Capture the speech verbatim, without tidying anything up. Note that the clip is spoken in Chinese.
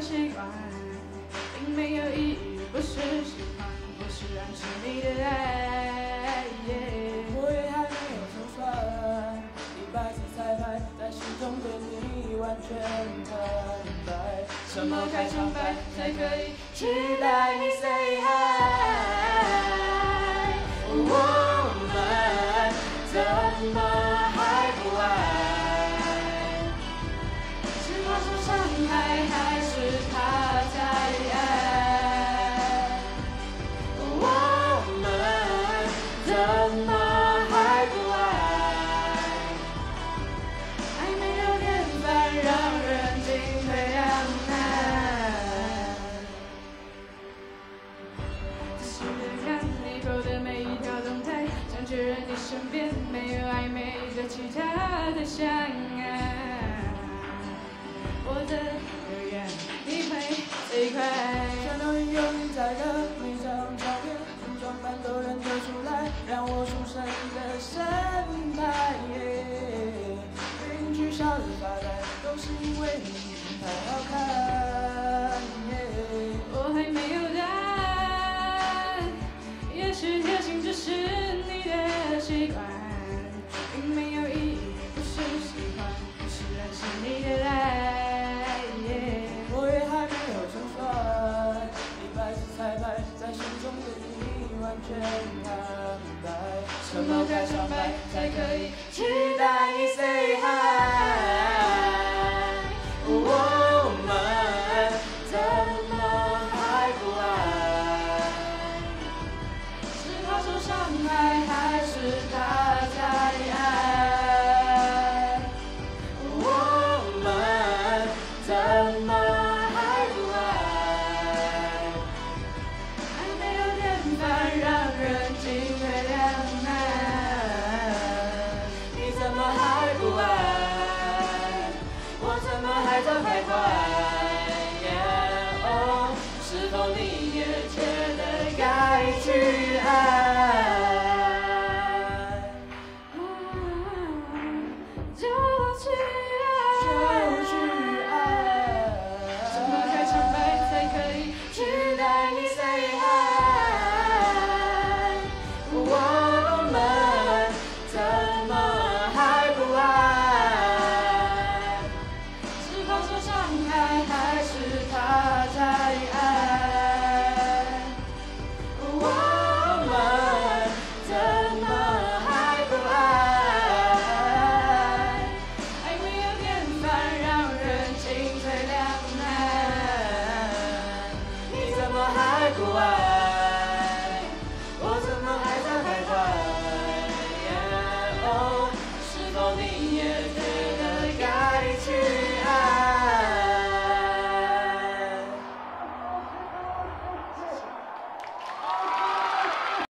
习惯，并没有意义，不是喜欢，不是暗示你的爱。 我也还没有说算，一百次彩排，在心中对你完全坦白。 什么开场白才可以取代你 say hi？ 我们怎么还不爱？是怕受伤害，还是怕太爱？我们怎么还不爱？爱没有典范，让人进退两难。仔细地看你过的每一条动态，想确认你身边没有暧昧着其他的相爱。我的留言你会最快。 全都引用你在的每张照片，全装扮都认得出来，让我出神的身材。被你取笑的发呆，都是因为你太好看。 我还没有答案，也许贴心只是你的习惯，并没有意义，不是喜欢，不是暗示你的爱。 我也还没有成算，一百次彩排，在心中对你完全坦白。 什么开场白才可以取代你 say hi？ 我们怎么还不爱？是怕受伤害，还是怕太爱？我们怎么还不爱？爱没有典范，让人进退两难。你怎么还不爱？我怎么还在徘徊？哦，是否你也觉得该去爱？就去爱， 就去爱。 什么开场白才可以取代你 say hi？ 我们怎么还不爱？是怕受伤害，还是怕太爱？